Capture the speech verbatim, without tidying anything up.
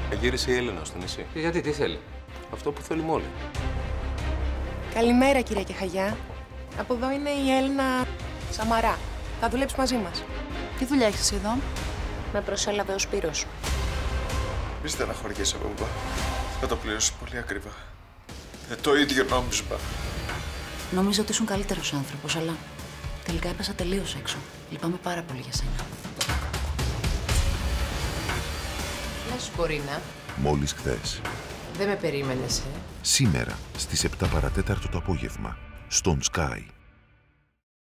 Γύρισε η Έλενα στο νησί. Και γιατί, τι θέλει? Αυτό που θέλουμε όλοι. Καλημέρα, κύριε Κεχαγιά. Από εδώ είναι η Έλληνα Σαμαρά. Θα δουλέψει μαζί μας. Τι δουλειά έχεις εσύ εδώ? Με προσέλαβε ο Σπύρος. Μη στεναχωριέσαι, μπαμπά. Θα το πληρώσεις πολύ ακριβά. Ε, το ίδιο νόμισμα. Νομίζω ότι ήσουν καλύτερος άνθρωπος, αλλά τελικά έπεσα τελείως έξω. Λυπάμαι πάρα πολύ για σένα. Γεια σου, Κορίνα. Μόλις χθες. Δεν με περίμενες, ε. Σήμερα, στις επτά παρατέταρτο το απόγευμα, στον Sky.